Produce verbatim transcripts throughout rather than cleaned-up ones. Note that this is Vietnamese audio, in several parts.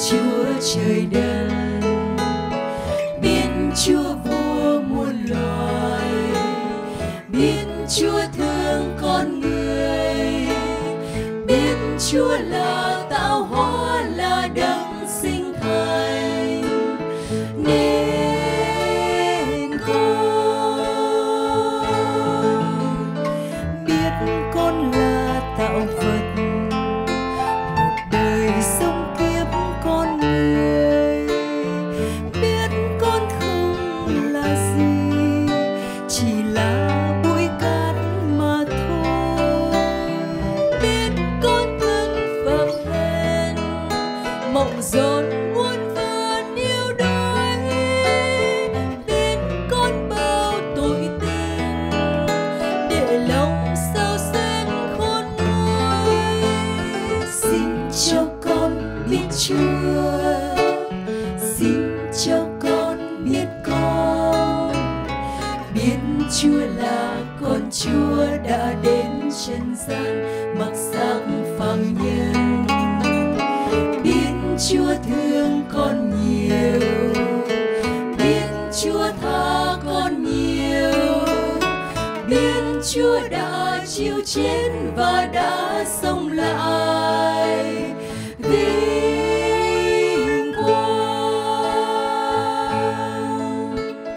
Chúa trời đất, biết Chúa vua muôn loài, biết Chúa thương con người, biết Chúa là tạo hóa, là đấng sinh thành nên con. Biết con là tạo vật, một đời sống kiếp con người. Biết con không là gì, chỉ là bụi cát mà thôi. Biết con thân phận hèn, mộng dồn muôn vàn yêu đôi. Biết con bao tội tình, để lòng sao xuyên khôn nguôi. Xin cho con biết Chúa, xin cho con biết con, biết Chúa là con Chúa đã đến trần gian mặc xác phàm nhân. Biết Chúa thương con nhiều, biết Chúa tha con nhiều, biết Chúa đã chịu chết và đã sống lại vinh quang.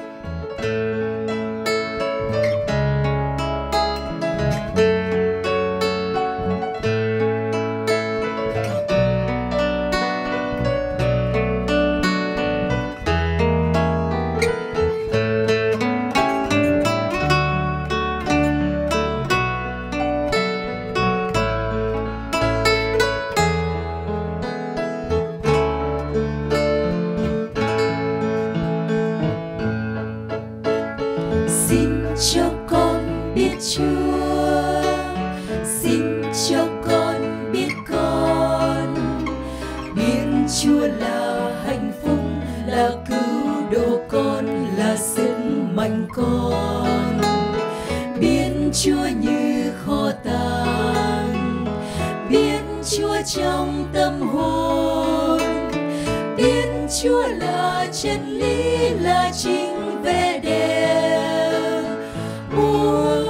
Xin cho con biết Chúa, xin cho con biết con, biết Chúa là hạnh phúc, là cứu độ con, là sức mạnh con. Biết Chúa như kho tàng, biết Chúa trong tâm hồn, biết Chúa là chân lý, là chính vẻ đẹp muôn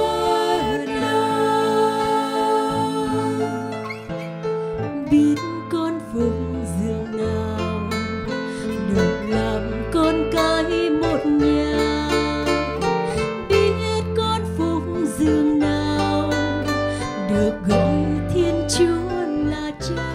đời. Biết con phụng dưỡng nào, được làm con cái một nhà. Biết con phụng dưỡng nào, được gọi Thiên Chúa là Cha.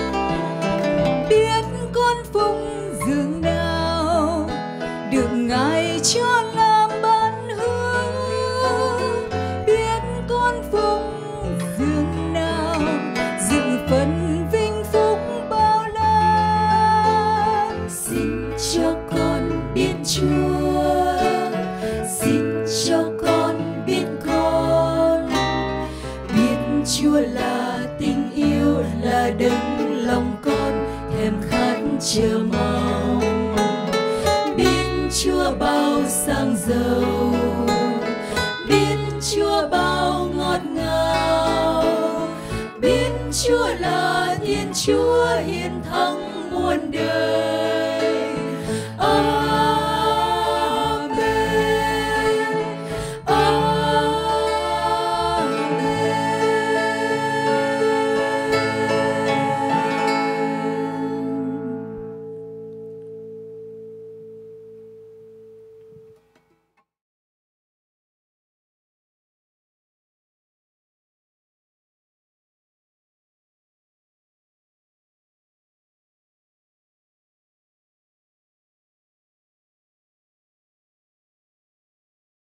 Biết con phụng dưỡng nào, được Ngài cho làm ban hương. Biết con phụng dưỡng nào, dự phần vinh phúc bao la. Xin cho con biết Chúa, xin cho con biết con, biết Chúa là tình yêu, là đấng lòng con thèm khát chờ mong. Biết Chúa bao sang giàu, biết Chúa bao ngọt ngào, biết Chúa là Thiên Chúa hiền thắng muôn đời.